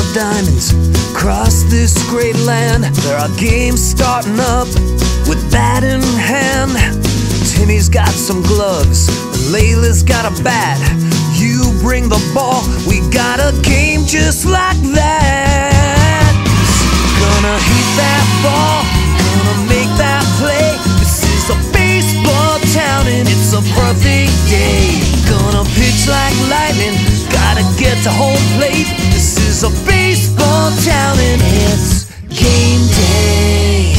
diamonds across this great land. There are games starting up with bat in hand. Timmy's got some gloves, Layla's got a bat. You bring the ball, we got a game just like that. Gonna hit that ball, gonna make that play. This is a baseball town and it's a perfect day. Gonna pitch like lightning, gotta get to home plate. This is a baseball town and it's game day.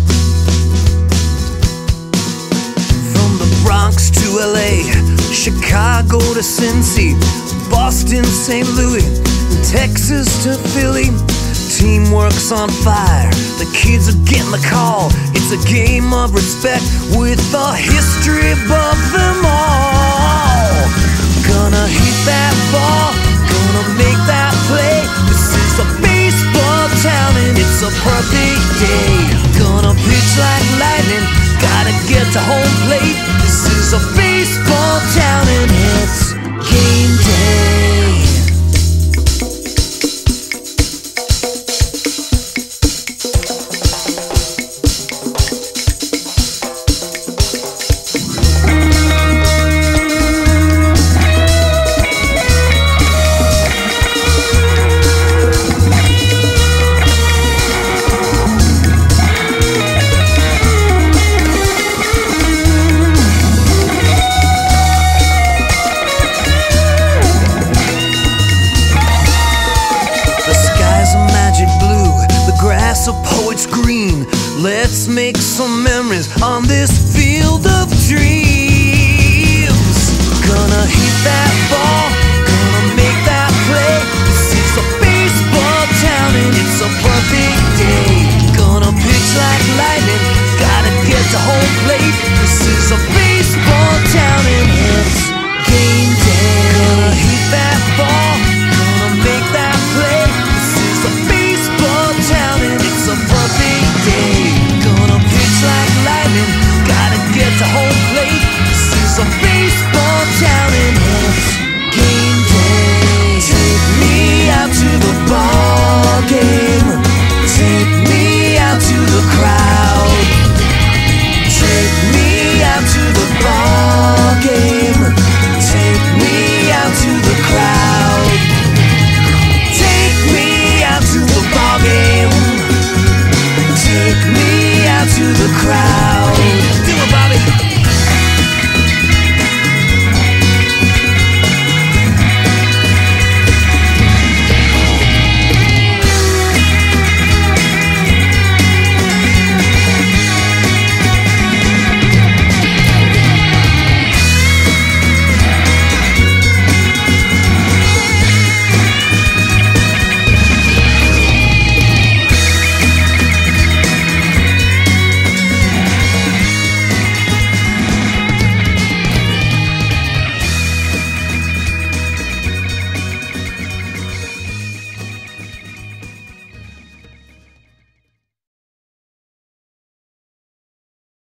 From the Bronx to LA, Chicago to Cinci, Boston, St. Louis, Texas to Philly. Teamwork's on fire, the kids are getting the call. It's a game of respect with a history above them all. Gonna hit that ball, gonna make that play. This is a baseball town and it's a perfect day. Gonna pitch like lightning, gotta get to home plate. This is a baseball town and it's game day. A poet's green. Let's make some memories on this field of dreams. Gonna hit that ball, gonna make that play. This is a baseball town and it's a perfect day. Gonna pitch like lightning, gotta get to home plate. This is a baseball town and it's game day. Gonna hit that ball, gonna make that play. This is a baseball town and it's a perfect day. Gonna pitch like lightning, gotta get to home plate. This is a baseball town and it's game day. Take me out to the ball game. Take me out to the crowd. Take me out to the ball game. Take me out to the crowd. Take me out to the ball game. Take me out to the crowd.